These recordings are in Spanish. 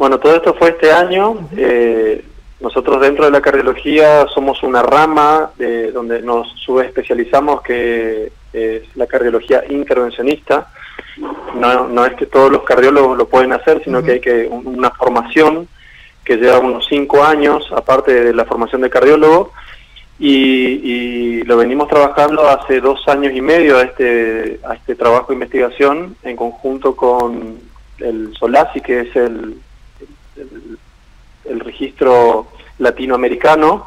Bueno, todo esto fue este año. Nosotros dentro de la cardiología somos una rama donde nos subespecializamos, que es la cardiología intervencionista. No es que todos los cardiólogos lo pueden hacer, sino que hay una formación que lleva unos 5 años, aparte de la formación de cardiólogo, y lo venimos trabajando hace 2 años y medio a este trabajo de investigación en conjunto con el SOLACI, que es el registro latinoamericano,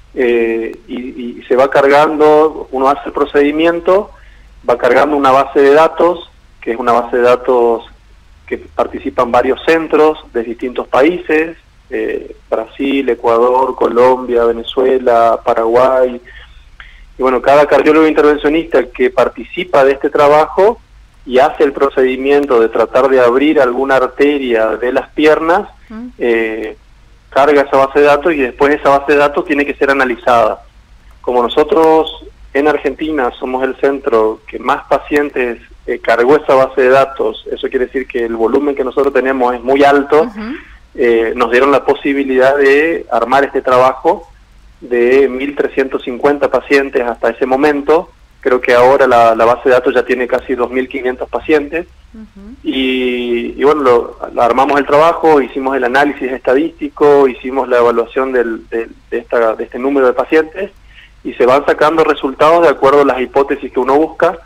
y se va cargando, uno hace el procedimiento, va cargando una base de datos, que es una base de datos que participan varios centros de distintos países, Brasil, Ecuador, Colombia, Venezuela, Paraguay, y bueno, cada cardiólogo intervencionista que participa de este trabajo y hace el procedimiento de tratar de abrir alguna arteria de las piernas, carga esa base de datos, y después esa base de datos tiene que ser analizada. Como nosotros en Argentina somos el centro que más pacientes cargó esa base de datos, eso quiere decir que el volumen que nosotros tenemos es muy alto. Nos dieron la posibilidad de armar este trabajo de 1.350 pacientes hasta ese momento. Creo que ahora la base de datos ya tiene casi 2.500 pacientes. Y bueno, armamos el trabajo, hicimos el análisis estadístico, hicimos la evaluación de este número de pacientes, y se van sacando resultados de acuerdo a las hipótesis que uno busca.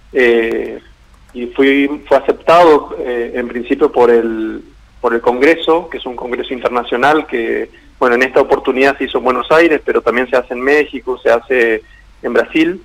Y fue aceptado en principio por el Congreso, que es un congreso internacional que, bueno, en esta oportunidad se hizo en Buenos Aires, pero también se hace en México, se hace en Brasil.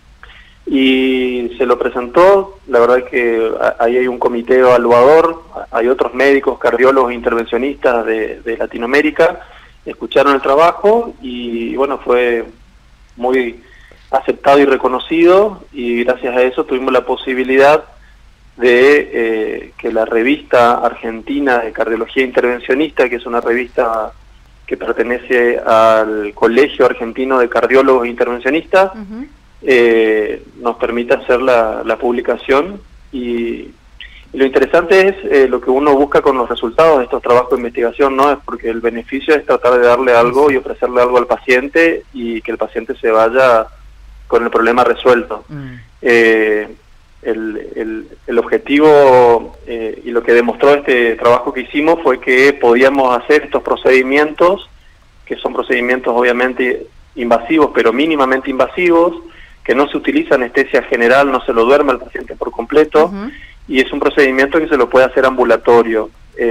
Y se lo presentó. La verdad es que ahí hay un comité evaluador, hay otros médicos, cardiólogos, intervencionistas de Latinoamérica, escucharon el trabajo y bueno, fue muy aceptado y reconocido, y gracias a eso tuvimos la posibilidad de que la revista argentina de cardiología intervencionista, que es una revista que pertenece al Colegio Argentino de Cardiólogos Intervencionistas, nos permite hacer la publicación. Y lo interesante es lo que uno busca con los resultados de estos trabajos de investigación, ¿no? Es porque el beneficio es tratar de darle algo y ofrecerle algo al paciente, y que el paciente se vaya con el problema resuelto. El objetivo y lo que demostró este trabajo que hicimos fue que podíamos hacer estos procedimientos, que son procedimientos obviamente invasivos, pero mínimamente invasivos, que no se utiliza anestesia general, no se lo duerme al paciente por completo, y es un procedimiento que se lo puede hacer ambulatorio.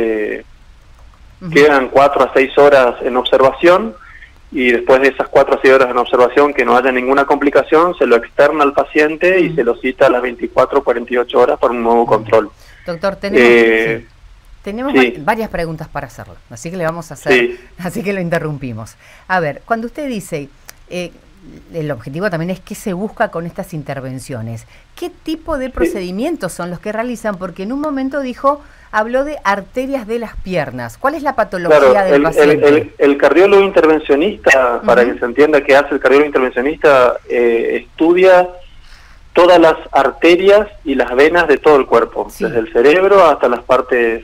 Quedan 4 a 6 horas en observación, y después de esas 4 a 6 horas en observación que no haya ninguna complicación, se lo externa al paciente y se lo cita a las 24 o 48 horas para un nuevo control. Doctor, tenemos varias preguntas para hacerlo, así que le vamos a hacer, así que lo interrumpimos. A ver, cuando usted dice, el objetivo también es qué se busca con estas intervenciones, ¿qué tipo de procedimientos son los que realizan? Porque en un momento habló de arterias de las piernas. ¿Cuál es la patología del paciente? El cardiólogo intervencionista, para que se entienda qué hace el cardiólogo intervencionista, estudia todas las arterias y las venas de todo el cuerpo, desde el cerebro hasta las partes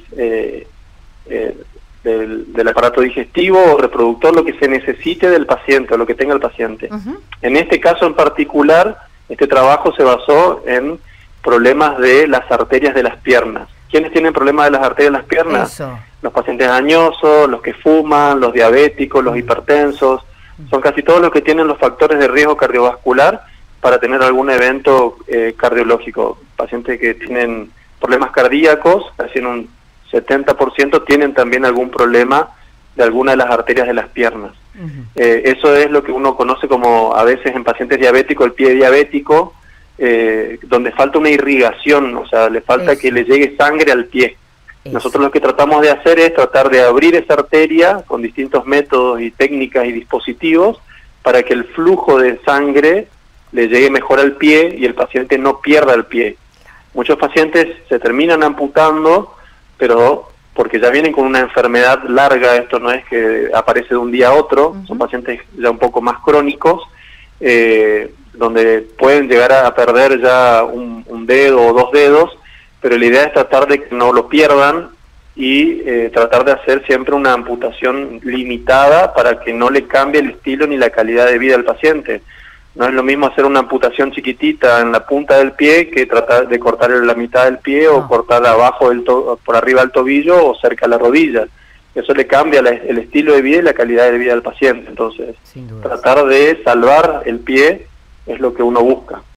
del aparato digestivo o reproductor, lo que se necesite del paciente o lo que tenga el paciente. En este caso en particular, este trabajo se basó en problemas de las arterias de las piernas. ¿Quiénes tienen problemas de las arterias de las piernas? Los pacientes añosos, los que fuman, los diabéticos, los hipertensos. Son casi todos los que tienen los factores de riesgo cardiovascular para tener algún evento cardiológico. Pacientes que tienen problemas cardíacos, casi en un 70% tienen también algún problema de alguna de las arterias de las piernas. Eso es lo que uno conoce como, a veces en pacientes diabéticos, el pie diabético, donde falta una irrigación, o sea, le falta que le llegue sangre al pie. Nosotros lo que tratamos de hacer es tratar de abrir esa arteria con distintos métodos y técnicas y dispositivos para que el flujo de sangre le llegue mejor al pie y el paciente no pierda el pie. Muchos pacientes se terminan amputando, pero porque ya vienen con una enfermedad larga, esto no es que aparece de un día a otro, son pacientes ya un poco más crónicos, donde pueden llegar a perder ya un dedo o 2 dedos, pero la idea es tratar de que no lo pierdan y tratar de hacer siempre una amputación limitada para que no le cambie el estilo ni la calidad de vida al paciente. No es lo mismo hacer una amputación chiquitita en la punta del pie que tratar de cortar la mitad del pie o cortar abajo por arriba del tobillo o cerca de la rodilla. Eso le cambia el estilo de vida y la calidad de vida del paciente. Entonces, tratar de salvar el pie es lo que uno busca.